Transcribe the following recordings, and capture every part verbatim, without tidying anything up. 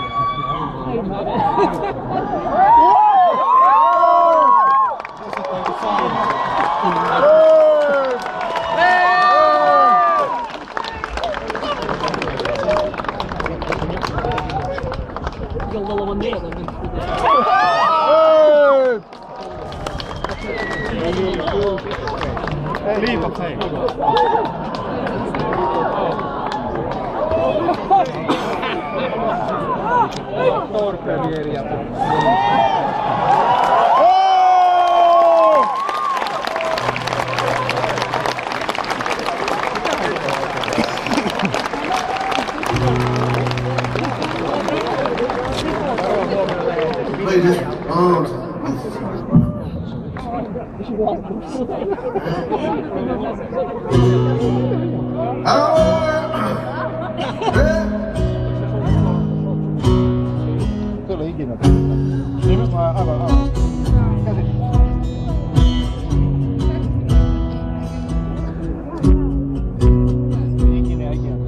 Liitot hei. Kyllä ikinä. Aivan, aivan. Ikinä, ikinä.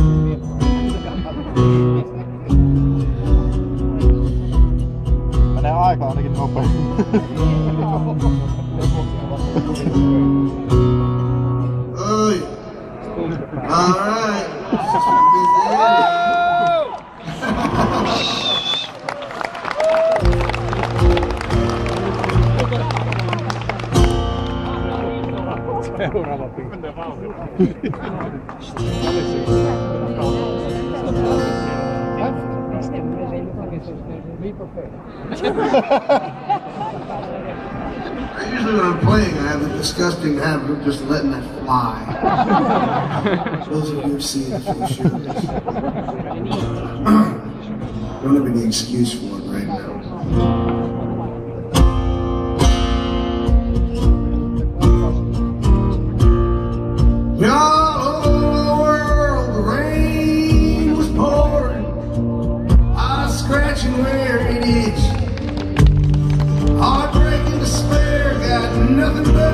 Menee aika ainakin nopeasti. Oi. All right. Seuraava pinta. Usually when I'm playing, I have the disgusting habit of just letting it fly. Those of you who've seen it for sure. Don't have any excuse for it right now. All over the world, the rain was pouring. I was scratching where it itched. Heartbreak and despair got nothing but